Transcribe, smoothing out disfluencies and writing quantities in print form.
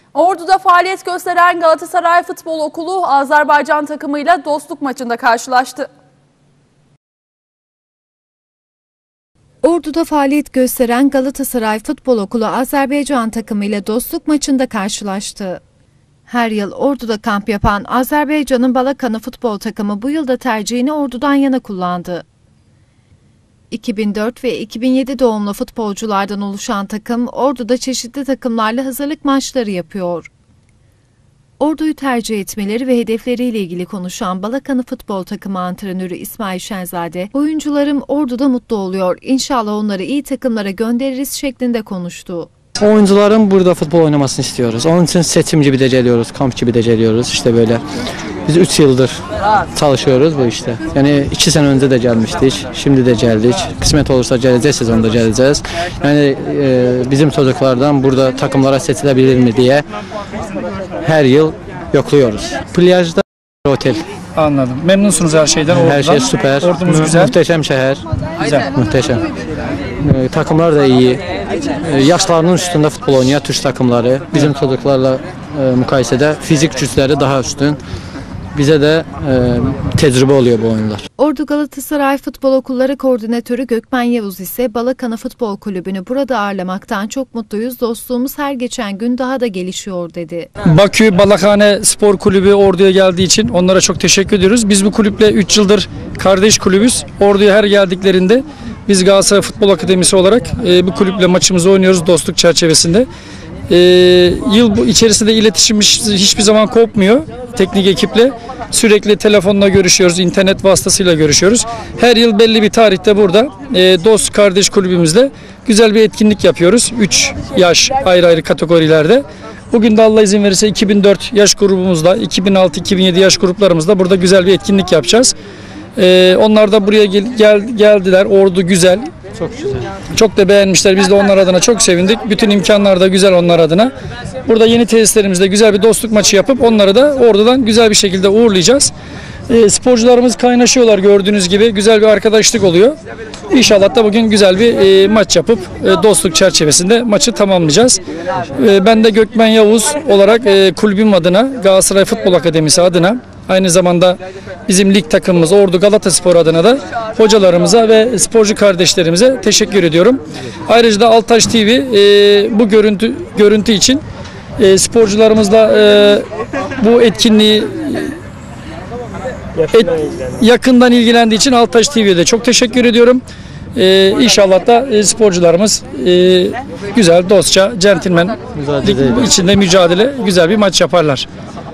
Ordu'da faaliyet gösteren Galatasaray Futbol Okulu Azerbaycan takımıyla dostluk maçında karşılaştı. Ordu'da faaliyet gösteren Galatasaray Futbol Okulu Azerbaycan takımıyla dostluk maçında karşılaştı. Her yıl Ordu'da kamp yapan Azerbaycan'ın Balakanı futbol takımı bu yıl da tercihini Ordu'dan yana kullandı. 2004 ve 2007 doğumlu futbolculardan oluşan takım Ordu'da çeşitli takımlarla hazırlık maçları yapıyor. Ordu'yu tercih etmeleri ve hedefleriyle ilgili konuşan Balakanı futbol takımı antrenörü İsmail Şenzade, "Oyuncularım Ordu'da mutlu oluyor, İnşallah onları iyi takımlara göndeririz" şeklinde konuştu. Oyuncuların burada futbol oynamasını istiyoruz. Onun için seçim gibi de geliyoruz, kamp gibi de geliyoruz. İşte böyle. Biz 3 yıldır çalışıyoruz bu işte. Yani 2 sene önce de gelmiştik, şimdi de geldik. Kısmet olursa gelecek sezonda geleceğiz. Yani bizim çocuklardan burada takımlara seçilebilir mi diye her yıl yokluyoruz. Plajda otel. Anladım. Memnunsunuz her şeyden. Her şey süper. Ordumuz güzel. Muhteşem şehir. Güzel. Muhteşem. Takımlar da iyi. Yaşlarının üstünde futbol oynayan Türk takımları. Bizim çocuklarla mukayesede fizik güçleri daha üstün. Bize de tecrübe oluyor bu oyunlar. Ordu Galatasaray Futbol Okulları Koordinatörü Gökmen Yavuz ise Balakanı Futbol Kulübü'nü burada ağırlamaktan çok mutluyuz. Dostluğumuz her geçen gün daha da gelişiyor dedi. Bakü Balakhane Spor Kulübü Ordu'ya geldiği için onlara çok teşekkür ediyoruz. Biz bu kulüple 3 yıldır kardeş kulübüz. Ordu'ya her geldiklerinde biz Galatasaray Futbol Akademisi olarak bu kulüple maçımızı oynuyoruz dostluk çerçevesinde. Yıl bu içerisinde iletişimimiz hiçbir zaman kopmuyor teknik ekiple. Sürekli telefonla görüşüyoruz, internet vasıtasıyla görüşüyoruz. Her yıl belli bir tarihte burada dost kardeş kulübümüzle güzel bir etkinlik yapıyoruz. 3 yaş ayrı ayrı kategorilerde. Bugün de Allah izin verirse 2004 yaş grubumuzda, 2006-2007 yaş gruplarımızda burada güzel bir etkinlik yapacağız. Onlar da buraya geldiler. Ordu güzel. Çok güzel. Çok da beğenmişler. Biz de onlar adına çok sevindik. Bütün imkanlar da güzel onlar adına. Burada yeni tesislerimizde güzel bir dostluk maçı yapıp onları da Ordu'dan güzel bir şekilde uğurlayacağız. Sporcularımız kaynaşıyorlar gördüğünüz gibi. Güzel bir arkadaşlık oluyor. İnşallah da bugün güzel bir maç yapıp dostluk çerçevesinde maçı tamamlayacağız. Ben de Gökmen Yavuz olarak kulübüm adına, Galatasaray Futbol Akademisi adına, aynı zamanda bizim lig takımımız Ordu Galataspor adına da hocalarımıza ve sporcu kardeşlerimize teşekkür ediyorum. Ayrıca da Altaş TV bu görüntü için sporcularımızla bu etkinliği yakından ilgilendiği için Altaş TV'ye de çok teşekkür ediyorum. İnşallah da sporcularımız güzel, dostça, centilmen içinde mücadele, güzel bir maç yaparlar.